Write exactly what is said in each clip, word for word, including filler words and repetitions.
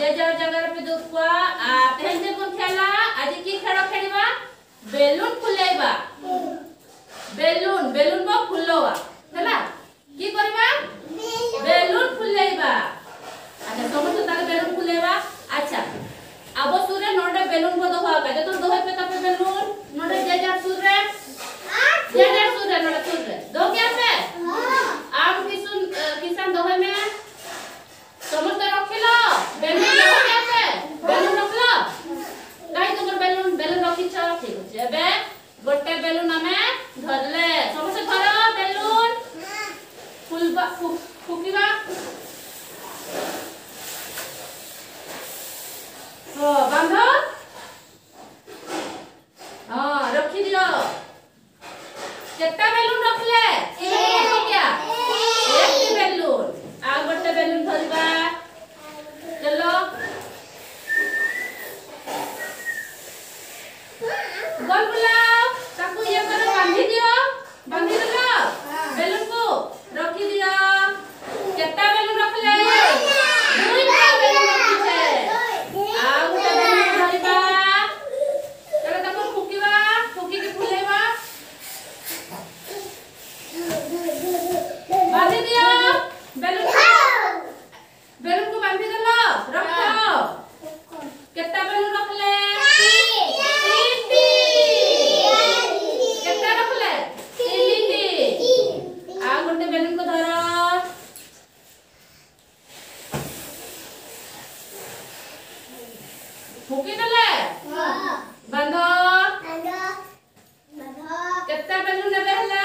जे jar जगह पे दुखवा आ तेहन जे कोन खेला आज की खेल खेलिबा बेलून फुलेबा बेलून बेलून को फुलवा हला की करबा बेलून फुलेबा अच्छा समस्त ताले बेलून फुलेबा अच्छा अब सुरे नोडे बेलून को दोहा का तो दोहे पे तपे बेलून नोडे जे जार सुरे जे जार सुरे नोडे सुरे दो क्या पे आम किसुन किसान दोहे में समस्त रखिलो बेलून दोहे क्या पे बेलून रखलो काई तुमर बेलून बेलून रखिछ ठीक अछि एबे गोटे बेलून हमें धरले समस्त धरो बेलून फुलबा फुकिबा हो बांधो हां रखी दियो केटा बेलून रखले एक क्या एक बेलून आ गोटे बेलून धरबा चलो गोल बुलाओ ताकू ये करो बांधी दियो बांधी दियो बेलून को रखी दियो केटा बेलून रखले दुईटा बेलून रखिछे आ गोटे बेलून धरबा चलो ताकू फुकीबा फुकी के फुलेबा बांधी दियो बेलून बेलून को बांधी देलो रखो केटा बेलून रखले तीनटी केटा रखले तीनटी आ गोटे बेलून को धरो फुकी देले बांधो केटा बेलून नेबे हला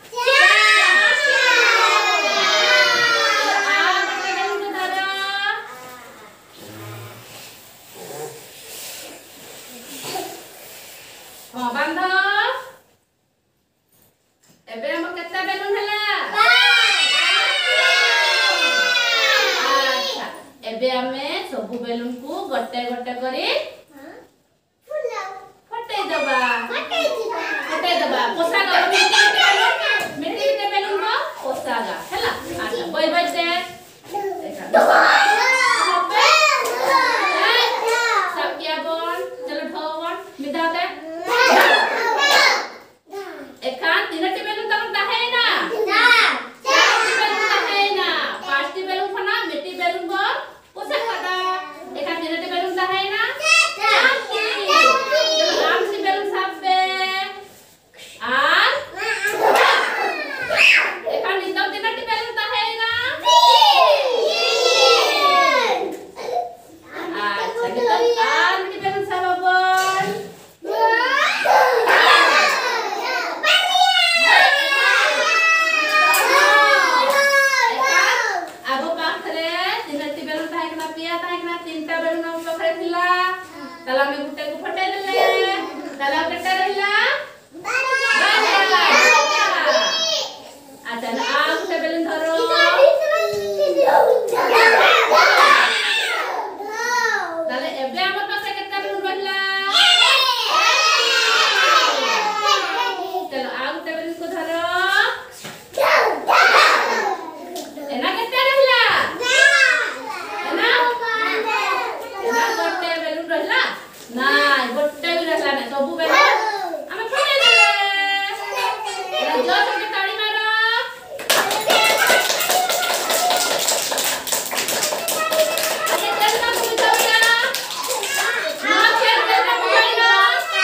हां बांधो एबे हम केटा बेलून हला अच्छा एबे हमें सब बेलून को गोटे गोटे करी फुलाओ फटाई दबा फटाई दबा फटाई दबा पोसागा मिट्टी मिट्टी के बेलून को पोसागा हला अच्छा बय बय दे देखा सब क्या बोल चलो ढोवन मिदाते एखान तीनटी बेलून तक दाहे ना ना चारटी बेलून दाहे ना पांचटी बेलून खना मिट्टी बेलून को पोसा कदा एखान तीनटी बेलून दाहे ना चारटी चलो आमसी बेलून साबे आर एखान नितम तीनटी बेलून दाहे ना अच्छा नितम आर मिट्टी बेलून साबन तीनटा बेलून हम पकड़े थिला तला में गुटे को फटे देले तला कट्टा रहिला अच्छा आ गुटे बेलून धरो तले एबे हमर पासे केटा बेलून रहिला चलो आ गुटे बेलून को धरो एना केटा रहिला ना गोटे भी रहला ना सब बेलून हमें फटे देले जो सब ताड़ी मारो ये चल ना भूल जाओ ना ना खेल चल ना भूल ना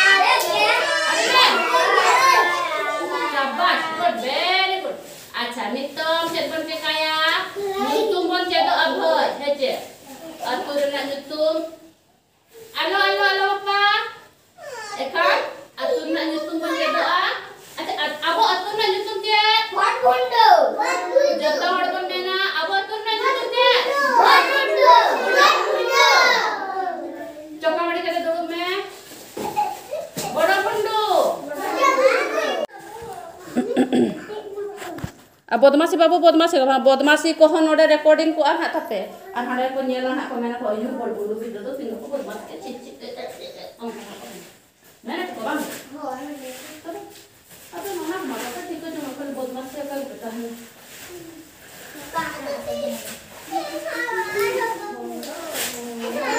शाबाश गुड वेरी गुड अच्छा नितम चेतन के काया नितुम बन चेतो अभय हेचे अतुर ना नितुम Alo alo alo apa? Ekan atur nak nyutum pun dia doa. Ada abo atur nak nyutum dia. Buat bundu. Jatuh orang pun mana? Abo atur nak nyutum dia. Buat bundu. Buat bundu. Coba mari kita dulu me. Bora bundu. अब बदमाशी बाबू बदमाशी बदमाशी को नोडे recording को are हाथ पे are हाडे को नेला ना को मेना को यू बोल बोलू भी दो तीन को बदमाश के चिट चिट मैंने को बाम हो अबे मना मना तो ठीक है जो कल बदमाश से कल बता है का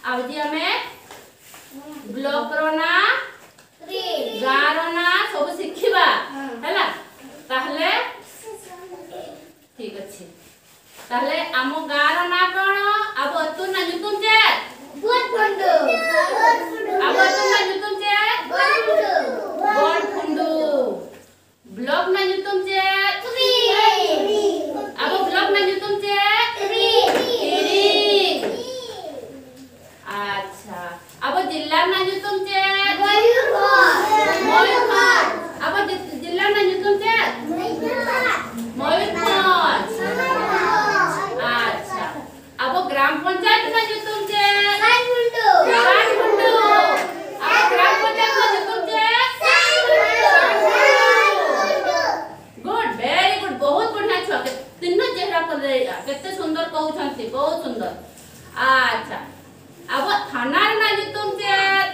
आज हमें ब्लॉक रो ना गाँ रो ना सब शिखिबा हैला ताहले ठीक अछि ताहले आम गाँ रो ना कोन अब अतु ना जुतुम जे बोट फंडू अब अतु ना जुतुम जे बोट फंडू ब्लॉक ना जुतुम जे अब ब्लॉक ना जुतुम जे अच्छा अब जिल्ला ना जुतुम जे मयूरभंज अब जिल्ला ना जुतुम जे मयूरभंज अच्छा अब ग्राम पंचायत ना जुतुम जे काठमांडू अब ग्राम पंचायत ना जुतुम जे गुड वेरी गुड बहुत बढ़िया छुआ के तीनों चेहरा कर रे केते सुंदर कहउछंती बहुत सुंदर अच्छा अब थाना रे ना जुतुम जे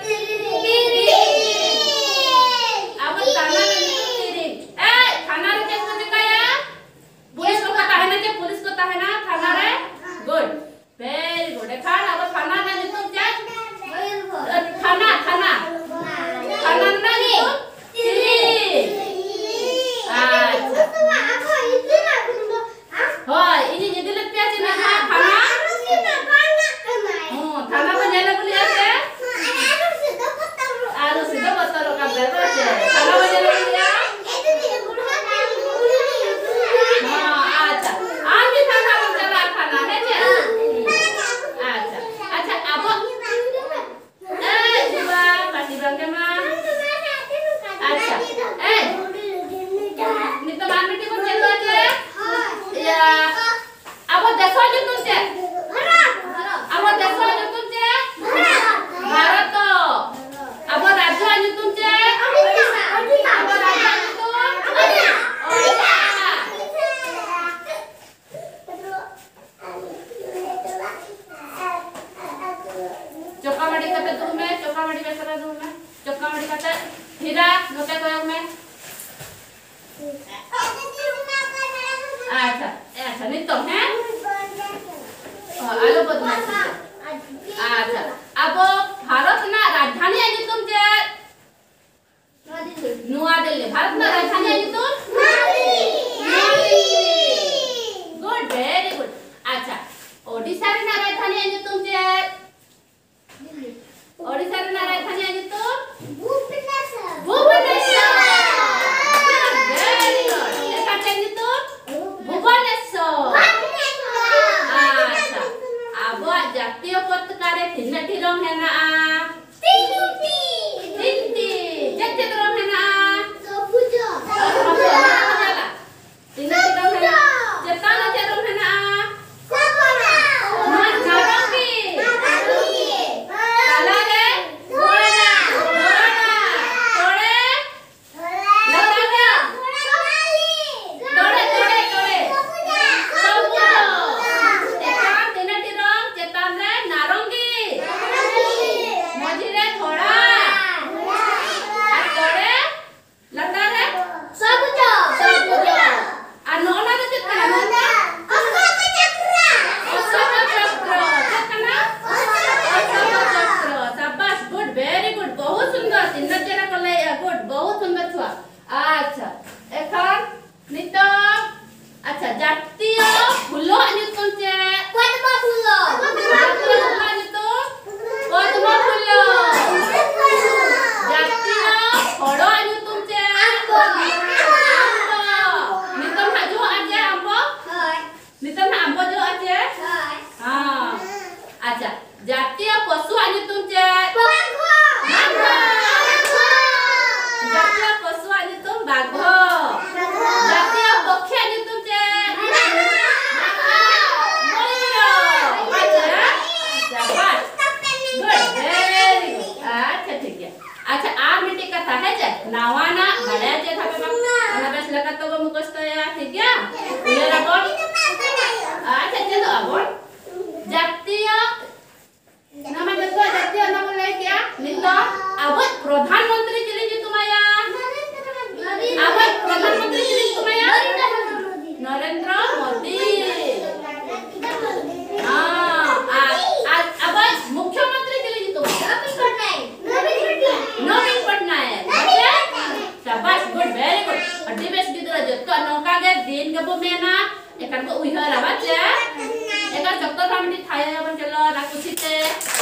अब थाना रे तिरी ए थाना रे केस को काया पुलिस को पता है ना जे पुलिस को पता है ना थाना रे गुड वेरी गुड खान अब थाना ना जुतुम जे थाना थाना थाना ना जुतुम तिरी अच्छा होय इनी जेदिले प्याजी ना थाना हां थाना को जाने बोली आसे आरो सीधा पत्थर का बेरो छे थाना को जाने बोली हां अच्छा आज भी थाना को चला थाना है जे अच्छा अच्छा अब ए जीवा पाटी रंगे मां अच्छा ए नि तो मान बेटी को चलो जे या अब देखो जो तुम से अब देखो जो तुम से भारत अब राज्य जो तुम से अब राज्य जो तुम ओडिशा चौकामड़ी कते दूर में चौकामड़ी बेसरा दूर में चौकामड़ी कते हीरा नोते कोयक में अच्छा अच्छा नहीं तो है आलो बदमाश अच्छा अब भारत ना राजधानी है जो तुम जे नुआ दिल्ली भारत ना राजधानी है जो तुम गुड वेरी गुड अच्छा ओडिशा रे ना राजधानी है जो तुम जे ओडिशा रे ना राजधानी है जो तुम भुवनेश्वर भुवनेश्वर वेरी गुड एका चाहिए तुम भुवनेश्वर अच्छा अब जातीय पताका रे तीनटी रंग है ना तीनटी तीनटी जते रंग है ना सबुज सबुज तीनटी रंग है चेतना जे रंग है ना सबना नारंगी नारंगी काला रे गोरा गोरा तोड़े लगा तोड़े तोड़े तोड़े सबुज एका तीनटी रंग चेतना रे नारंगी ᱟᱪᱪᱷᱟ ᱡᱚᱛᱚ ᱦᱚᱲ ᱢᱤᱫᱴᱤᱡ ᱛᱷᱟᱭᱟ ᱵᱚᱱ ᱪᱚᱞᱚ ᱚᱱᱟ ᱠᱩᱥᱤᱛᱮ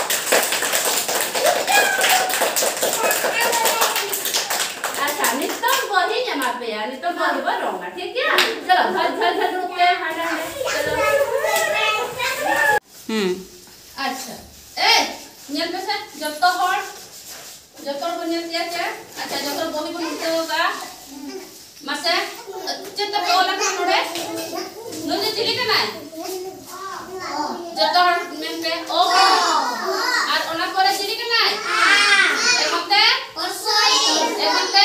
अच्छा नितम बही जमा पे यार नितम बही पर रहूंगा ठीक है चलो झल झल झल रुकते हैं हां चलो हम्म अच्छा ए नियल पे से जब तो हर जब तो बन नियल क्या अच्छा जब तो बही बन उठते होगा मासे चित्त पे ओला का नोड़े नोने चिली का ना जब तो हर में पे ओ और ओना करे चिली का ना ए मते ए मते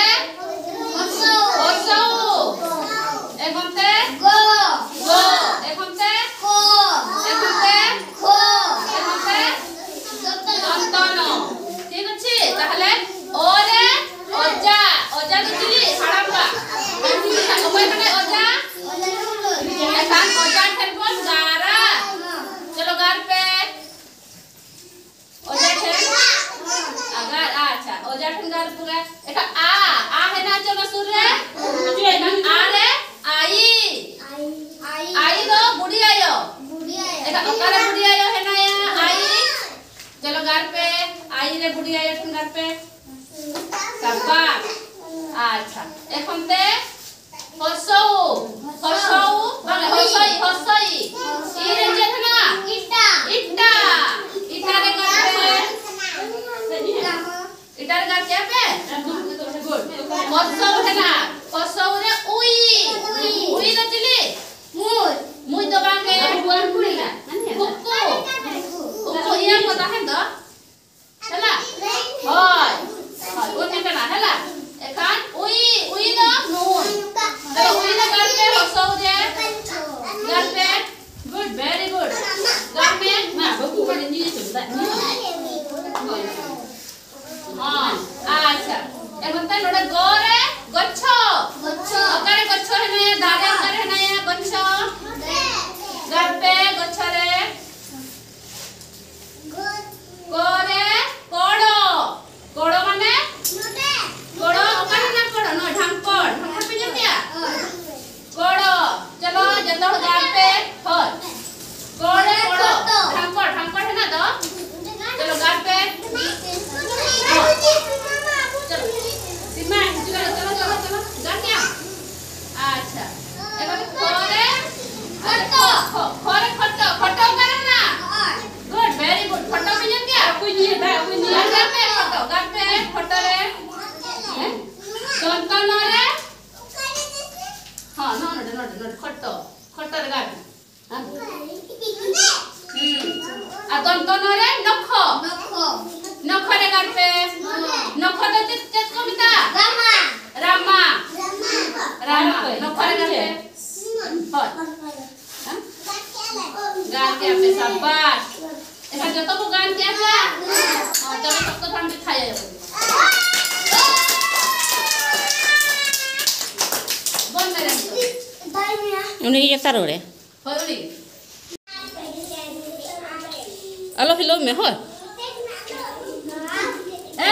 एखनते गो गो एखनते को एखनते खो एखनते दंतन ठीक अछि ताहले ओरे ओजा ओजा दिली हाड़ाबा ओमय कने ओजा एखान ओजा ठेरबो गारा चलो गार पे ओजा ठेर अगर अच्छा ओजा ठेर गार पूरा एका आ आ है ना चलो सुर रे आ रे आई आई आई दो बुढ़ी आयो बुढ़ी आयो एका ओकारे बुढ़ी आयो है ना या आई चलो गार पे आई रे बुढ़ी आयो तुम गार पे सबा अच्छा एखनते हसौ हसौ माने हसई हसई ई रे जे ना इटा इटा इटा रे गार पे इटा रे गार क्या पे गुड हसौ है ना हसौ रे उई उई न चिली मुई मुई तो बांगे बुआन कुड़ीला कुक्कू कुक्कू इया पता है तो हला होय होय ओने कना हला एखान उई उई न नून तो उई न गाल पे हसौ जे गाल पे गुड वेरी गुड गाल पे ना बकू बने नी चुदा हां अच्छा एखनते नोडे गोरे गच्छ गच्छ अकारे गच्छ है ने दारे अकारे है ने गच्छ गार पे गच्छ रे गोरे कोड़ो कोड़ो माने कोड़ो अकारे ना कोड़ो न ढांकड़ ढांकड़ पे जतिया कोड़ो चलो जतो गार पे होय कोड़े कोड़ो ढांकड़ ढांकड़ है ना तो चलो गार पे चलो सीमा चलो चलो चलो चलो गार क्या अच्छा एबारे खोरे खट्टो खोरे खट्टो खट्टो करे ना गुड वेरी गुड खट्टो पे जम क्या कोई नहीं है कोई नहीं है गार पे खट्टो गार पे खट्टो रे दंतन रे हां नो नो नो नो खट्टो खट्टो रे गार हम्म आ दंतन रे नख नख नख रे गार पे नख रे चित कविता रामा रामा रामा नख रे गार पे होय गान के पे शाबाश एका जतो को गान के जा हां चलो सब तो ठंड खाया बोल मेरे उन्हें ये जता रे होय उनी हेलो हेलो में होय ए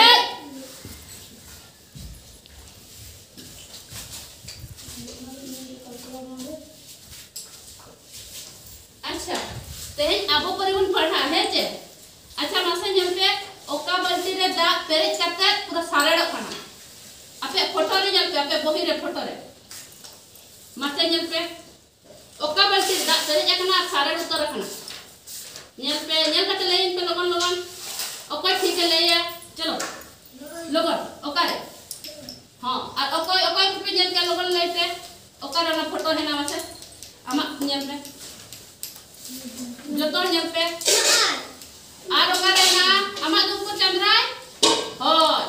अच्छा तेज आबो परिवन पढ़ा है जे अच्छा मासे जमते ओका बल्टी रे दा पेरेज करते पूरा सारेड़ो खाना आपे फोटो रे जलते आपे बही रे फोटो रे मासे जलते ओका बल्टी दा पेरेज एकना सारेड़ उतर रखना नेल पे नेल कते लेइन पे लगन लगन ओका ठीक है ले चलो लगन ओका रे हां और ओका ओका पे जल के लगन लेते ओका रे ना फोटो है ना मासे आमा नेल पे जतो नेल पे आर ओका रे ना आमा दुख को चंद्राय होय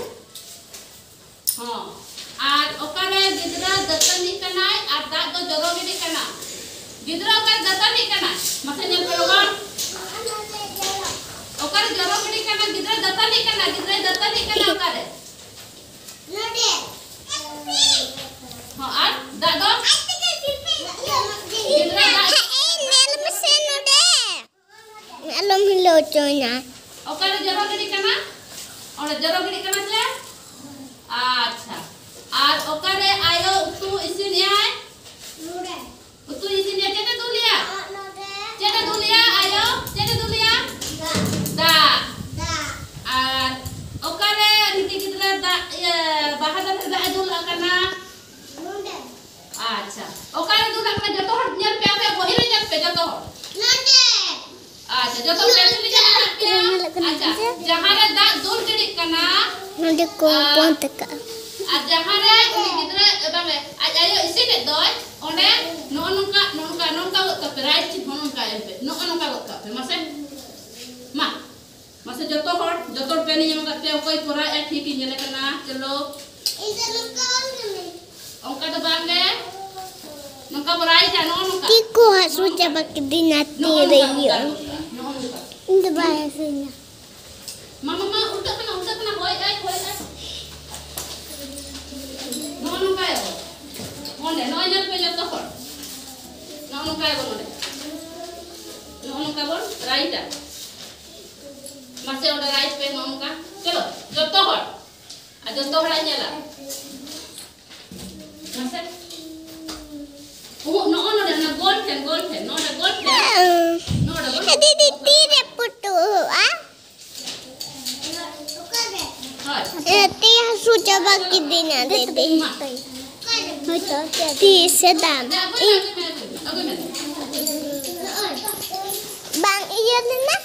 हां आर ओका रे गिदरा दतनी कनाय आर दा दो जरो गिडी कना गिदरा ओका दतनी कना मासे नेल पे लगन ओका रे जरो गिडी कना गिदरा दतनी कना गिदरा दतनी कना ओका रे नोडे हां आर दा दो गिदरा दा Alam hilo chonya. ओका रे जरो गिडी कना और जरो गिडी कना से अच्छा आर ओका रे आयो तू इसिन आय Nude. तू इसिन चेते तू लिया Nude. चेते तू लिया अच्छा ओकारे दू लाख में जतो हट जल पे पे वही रे जल पे जतो नोटे अच्छा जतो पेंसिल जल पे अच्छा जहां रे दा दूर गिड़ी कना नोटे को पंत का आ जहां रे गिदरे बाले आज आयो इसी ने दोय ओने नो नुका नुका नुका को पे राइट ची होन का पे नो नुका को पे मासे मा मासे जतो हट जतो पे नि जम करते कोई पूरा ए ठीक ही जले कना चलो इधर नुका ओंका तो बांगे नुका बराई जा नो नुका Tiku hasu coba ke dinati radio. Ini bahasanya. Mama mama udah kena udah kena hoy ay hoy ay. No no kayo. Monde no ayan pe joto hor. No no kayo monde. No no kabon right a. Masih udah right pe no ka. Chalo joto hor. A joto hor nyala. Masih Oh, no, no, no, gold pen, gold pen, no, no, gold pen. No, no, gold pen. Tadi ditire putu, ah? Nanti hasu coba ke dinati. Di sedang. Bang iya nana.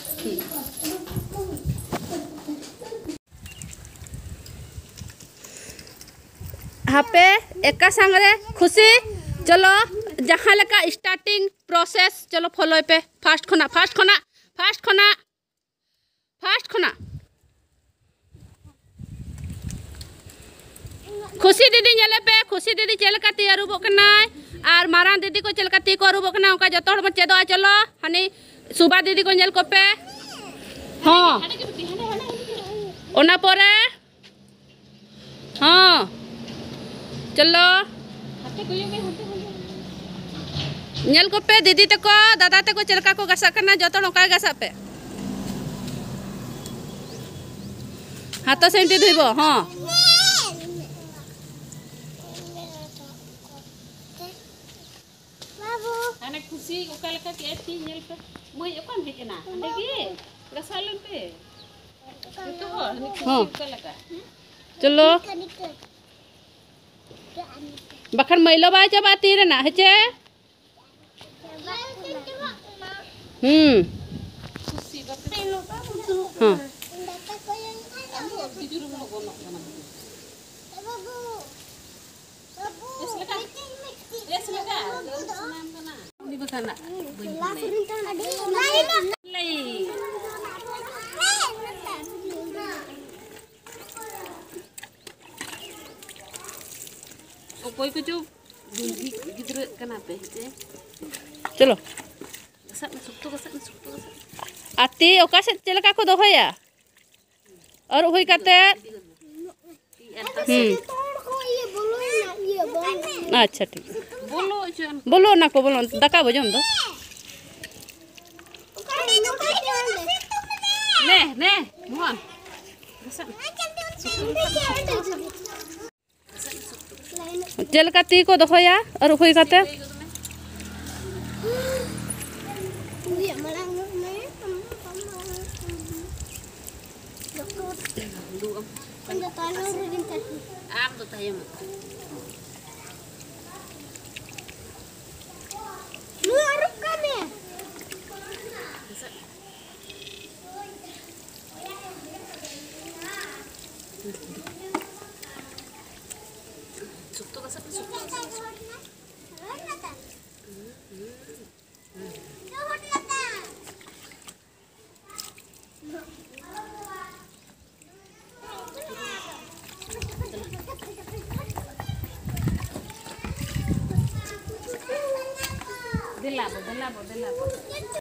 हापे एका संगरे खुशी चलो जहाँ लेका starting process चलो follow पे fast खना fast खना fast खना फास्ट खना खुशी दीदी ñele पे खुशी दीदी चलका ती अरुबो कनाय और मारान दीदी को चलका ती को अरुबो कना उनका जतो हड़ चेदो चलो हनी सुबा दीदी को ñel को पे हां ओना परे हां चलो ñel को पे दीदी तको दादा तको चलका को गसा करना जतो नका गसा पे हाथ सेंटी धुइबो हां Babu. Ana खुशी ओका लका के ती ñel पे मोय ओकन हेकना देखि गसालन पे तो हो हनी खुशी ओका लका चलो बखन मैलो बा जबा तीर ना हेचे हम्म खुशी बात हां तिजुर mo gono kana Babu. Babu. es laka es laka senam kana di bakana lay ओकोई को जो दूधी गिद्र कना पे हे चलो गसा में सुक्तो गसा में सुक्तो गसा आती ओका से चलका को दोहया और होई करते हम्म अच्छा ठीक बोलो जन बोलो ना को बोलो दका बजम दो ने ने मोहन गसा चलका ती को दोहया और होई करते am to tayo mo Lu harus kami. sukto gasa sukto Delabo, delabo, delabo.